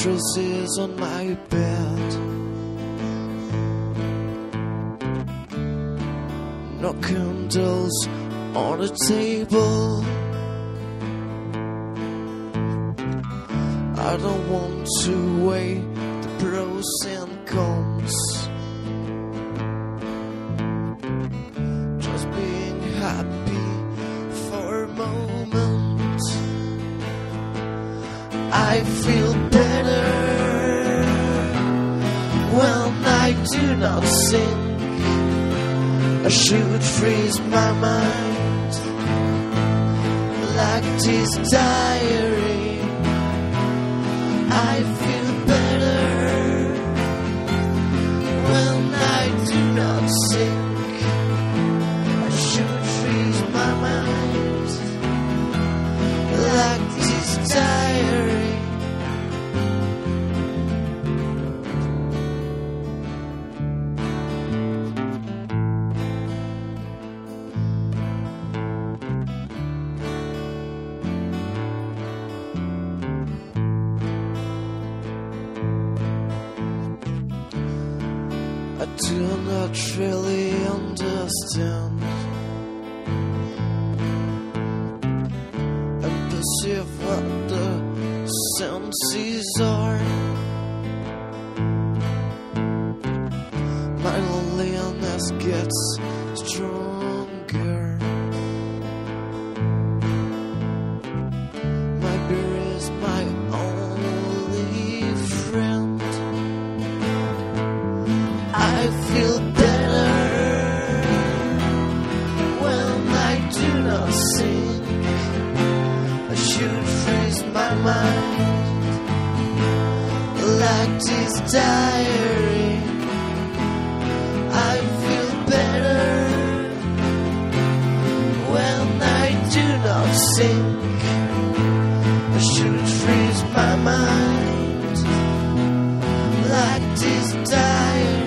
mattresses on my bed. No candles on the table. I don't want to weigh the pros and cons. Just being happy for a moment. I feel better when I do not sing. I should freeze my mind like this diary. I feel better when I do not sing. I should freeze my mind like this diary. I do not really understand and perceive what the senses are. My loneliness gets stronger. My beer is my only friend. I feel better when I do not sing. I should freeze my mind like this diary. I feel better when I do not sing. I should freeze my mind like this diary.